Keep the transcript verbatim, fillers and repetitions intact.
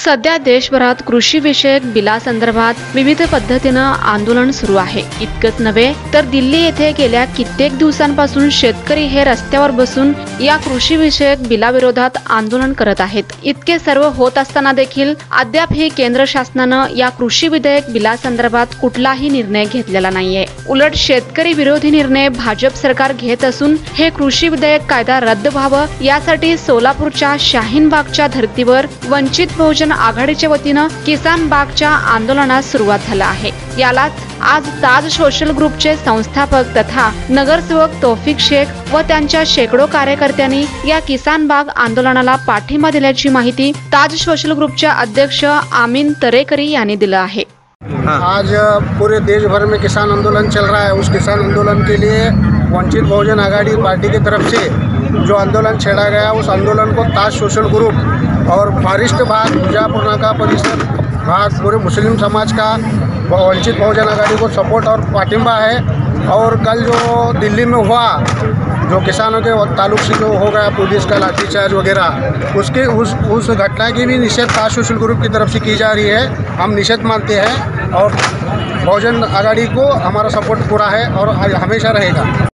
सध्या देशभरात कृषी विषयक बिलासंदर्भात विविध पद्धतीनं आंदोलन सुरू आहे। इतकंच नव्हे तर दिल्ली येथे गेल्या कित्येक दिवसांपासून शेतकरी हे रस्त्यावर बसून या कृषी विषयक बिलाविरोधात आंदोलन करत आहेत। इतके सर्व होत असताना देखील अद्यापही केंद्र शासनानं या कृषी विधेयक बिलासंदर्भात कुठलाही निर्णय घेतलेला नाहीये। उलट शेतकरी विरोधी निर्णय भाजप सरकार घेत असून हे कृषी विधेयक कायदा रद्द व्हावं यासाठी सोलापूरच्या शाहीनबागच्या धर्तीवर वंचित बहुजन आघाडीच्या वतीनं किसान बागच्या आंदोलनास सुरुवात झाला आहे। यालाच आज ताज सोशल ग्रुपचे संस्थापक तथा नगरसेवक तौफिक शेख व त्यांच्या शेकडो कार्यकर्त्यांनी या किसान बाग आंदोलनाला पाठिंबा दिल्याची माहिती ताज सोशल ग्रुपचे अध्यक्ष आमीन तरेकरी यांनी दिलं आहे। आज पूरे देश भर में किसान आंदोलन चल रहा है। उस किसान आंदोलन के लिए वंचित बहुजन आघाड़ी पार्टी की तरफ से जो आंदोलन छेड़ा गया, उस आंदोलन को ताज सोशल ग्रुप और फॉरेस्ट भाग बीजापुर का परिसर भाग पूरे मुस्लिम समाज का वंचित बहुजन आघाड़ी को सपोर्ट और पाठिंबा है। और कल जो दिल्ली में हुआ, जो किसानों के ताल्लुक से जो हो गया पुलिस का लाठीचार्ज वगैरह, उसके उस उस घटना की भी निषेध ताज सोशल ग्रुप की तरफ से की जा रही है। हम निषेध मानते हैं और बहुजन आघाड़ी को हमारा सपोर्ट पूरा है और हमेशा रहेगा।